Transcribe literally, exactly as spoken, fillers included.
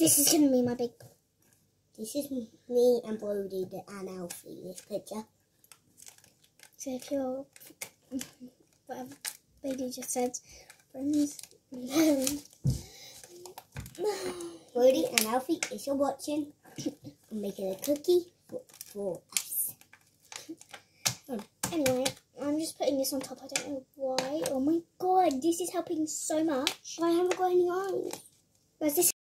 This is going to be my big... This is me and Brody and Alfie, this picture. So if you're... Whatever Bailey just said, friends... Brody and Alfie, if you're watching, I'm making a cookie for, for us. Anyway, I'm just putting this on top. I don't know why. Oh my god, this is helping so much. I haven't got any eyes. Where's this?